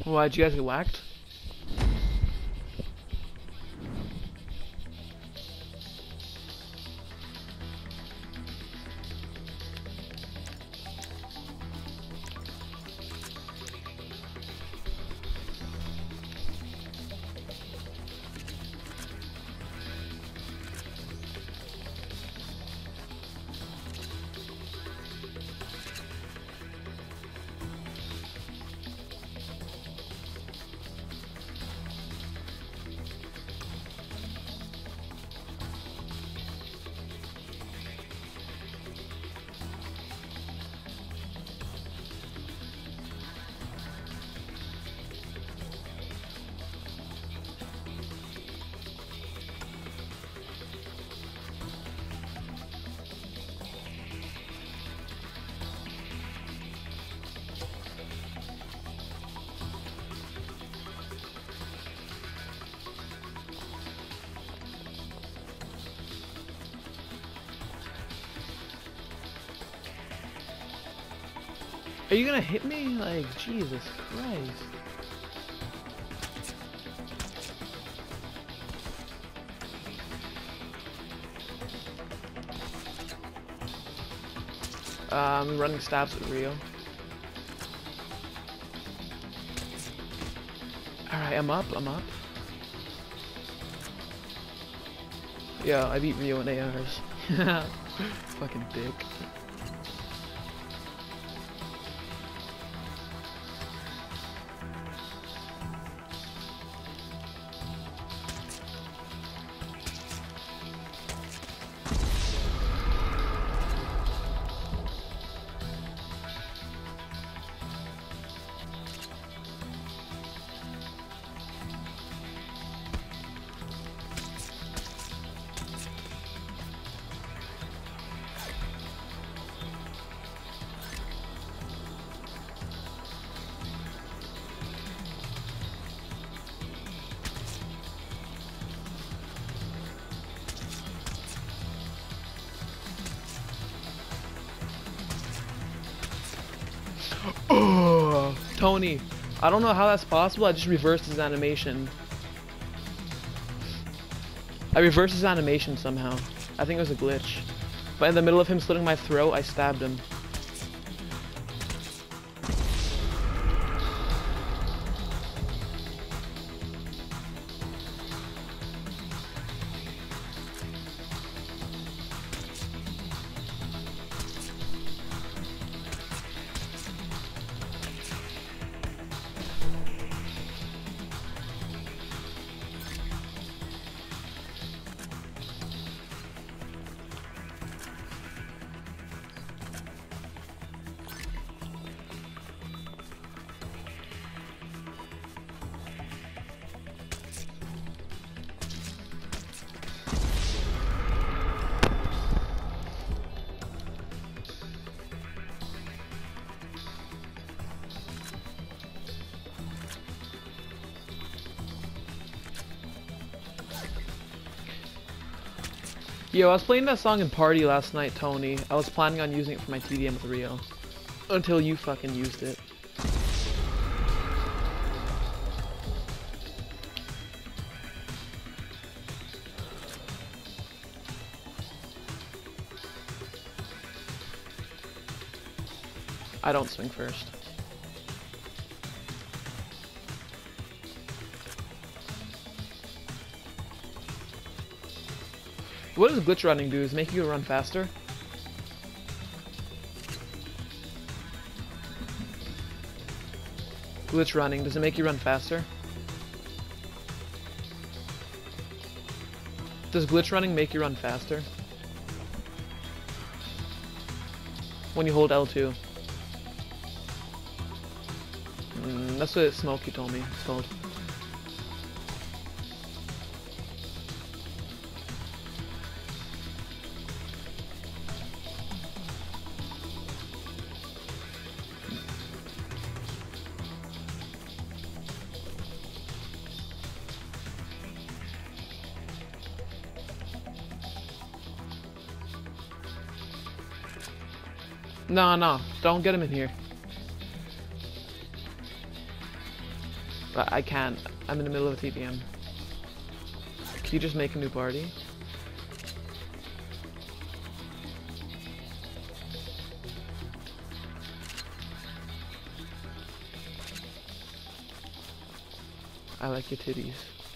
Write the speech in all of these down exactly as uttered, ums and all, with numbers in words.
Why'd you guys get whacked? Are you gonna hit me? Like, Jesus Christ. Uh, I'm running stabs with Rio. Alright, I'm up, I'm up. Yeah, I beat Rio in A Rs. Fucking dick. Oh, Tony, I don't know how that's possible. I just reversed his animation. I reversed his animation somehow. I think it was a glitch. But in the middle of him slitting my throat, I stabbed him. Yo, I was playing that song in party last night, Tony. I was planning on using it for my T D M with Rio. Until you fucking used it. I don't swing first. What does glitch running do? Does it make you run faster? Glitch running, does it make you run faster? Does glitch running make you run faster? When you hold L two. Mm, that's what Smokey told me it's called. No, no, don't get him in here. But I can't. I'm in the middle of a T D M. Can you just make a new party? I like your titties.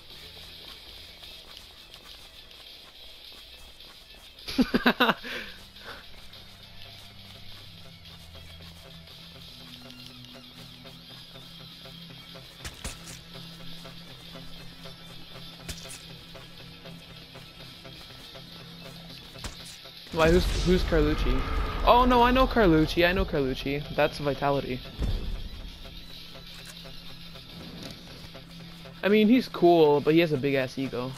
Why, who's, who's Carlucci? Oh no, I know Carlucci, I know Carlucci. That's Vitality. I mean, he's cool, but he has a big ass ego.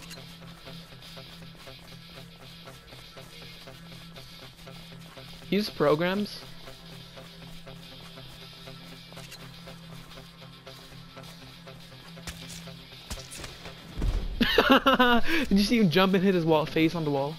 He uses programs. Did you see him jump and hit his wall face on the wall?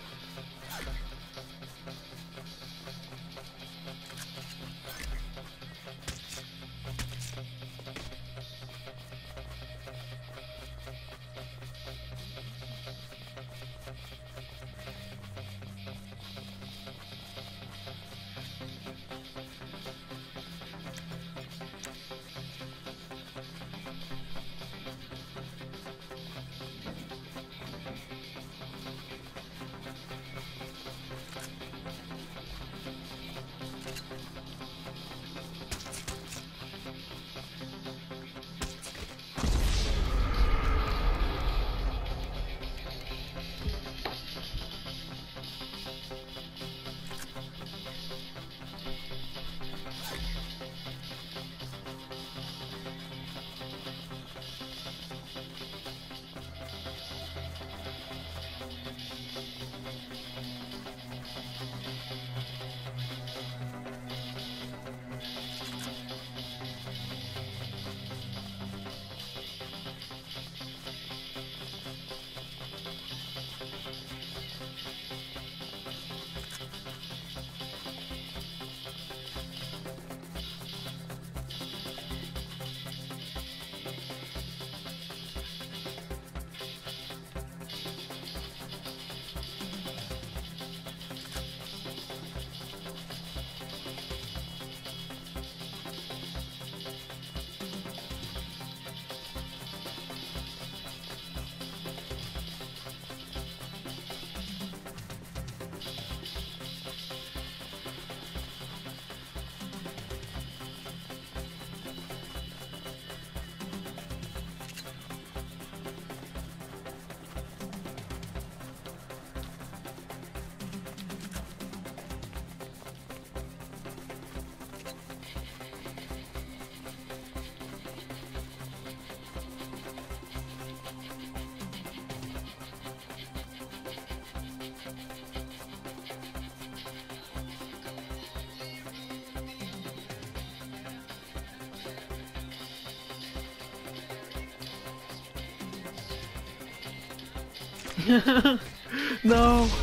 No.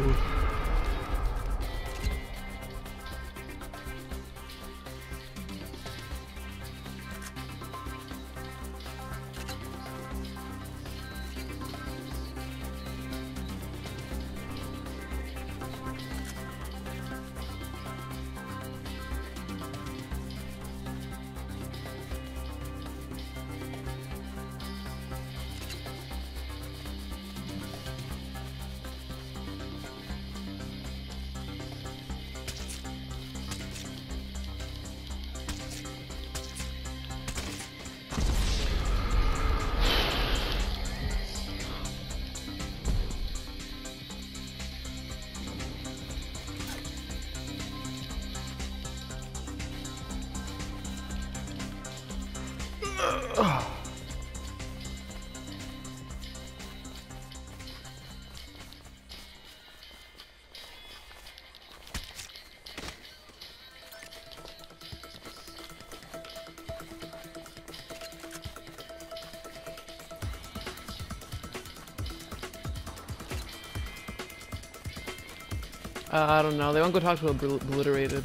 Uh, I don't know. They won't go talk to Obl- Obliterated.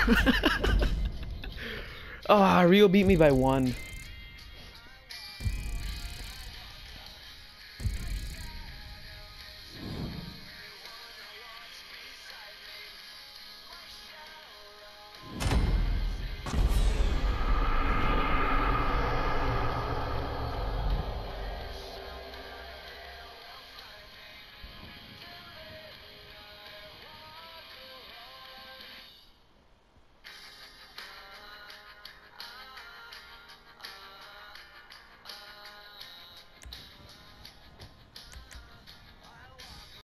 Ah, Rio beat me by one.